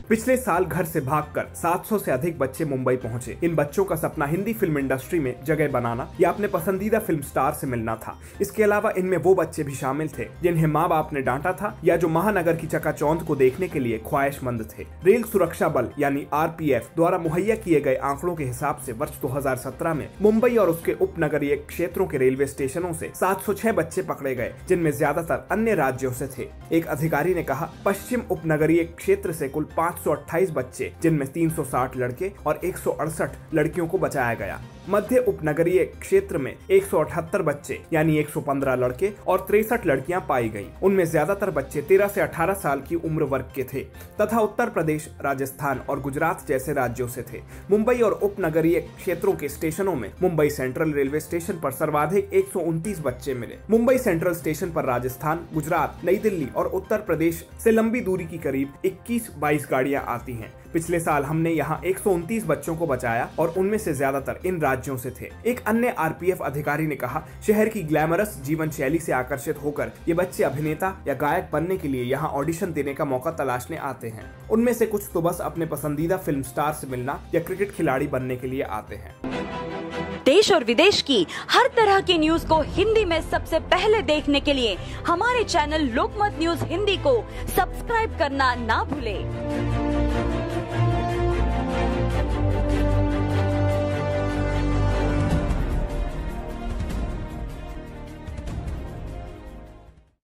पिछले साल घर से भागकर 700 से अधिक बच्चे मुंबई पहुंचे। इन बच्चों का सपना हिंदी फिल्म इंडस्ट्री में जगह बनाना या अपने पसंदीदा फिल्म स्टार से मिलना था। इसके अलावा इनमें वो बच्चे भी शामिल थे जिन्हें माँ बाप ने डांटा था या जो महानगर की चकाचौंध को देखने के लिए ख्वाहिशमंद थे। रेल सुरक्षा बल यानी RPF द्वारा मुहैया किए गए आंकड़ों के हिसाब से वर्ष 2017 में मुंबई और उसके उपनगरीय क्षेत्रों के रेलवे स्टेशनों से 706 बच्चे पकड़े गए, जिनमें ज्यादातर अन्य राज्यों से थे। एक अधिकारी ने कहा, पश्चिम उपनगरीय क्षेत्र से कुल 528 बच्चे, जिनमें 360 लड़के और 168 लड़कियों को बचाया गया। मध्य उपनगरीय क्षेत्र में 178 बच्चे यानी 115 लड़के और 63 लड़कियां पाई गई। उनमें ज्यादातर बच्चे 13 से 18 साल की उम्र वर्ग के थे तथा उत्तर प्रदेश, राजस्थान और गुजरात जैसे राज्यों से थे। मुंबई और उपनगरीय क्षेत्रों के स्टेशनों में मुंबई सेंट्रल रेलवे स्टेशन पर सर्वाधिक 129 बच्चे मिले। मुंबई सेंट्रल स्टेशन पर राजस्थान, गुजरात, नई दिल्ली और उत्तर प्रदेश से लंबी दूरी की करीब 21-22 गाड़ियां आती हैं। पिछले साल हमने यहाँ 129 बच्चों को बचाया और उनमें से ज्यादातर इन राज्यों से थे। एक अन्य RPF अधिकारी ने कहा, शहर की ग्लैमरस जीवन शैली से आकर्षित होकर ये बच्चे अभिनेता या गायक बनने के लिए यहाँ ऑडिशन देने का मौका तलाशने आते हैं। उनमें से कुछ तो बस अपने पसंदीदा फिल्म स्टार से मिलना या क्रिकेट खिलाड़ी बनने के लिए आते हैं। देश और विदेश की हर तरह की न्यूज को हिंदी में सबसे पहले देखने के लिए हमारे चैनल लोकमत न्यूज हिंदी को सब्सक्राइब करना ना भूलें।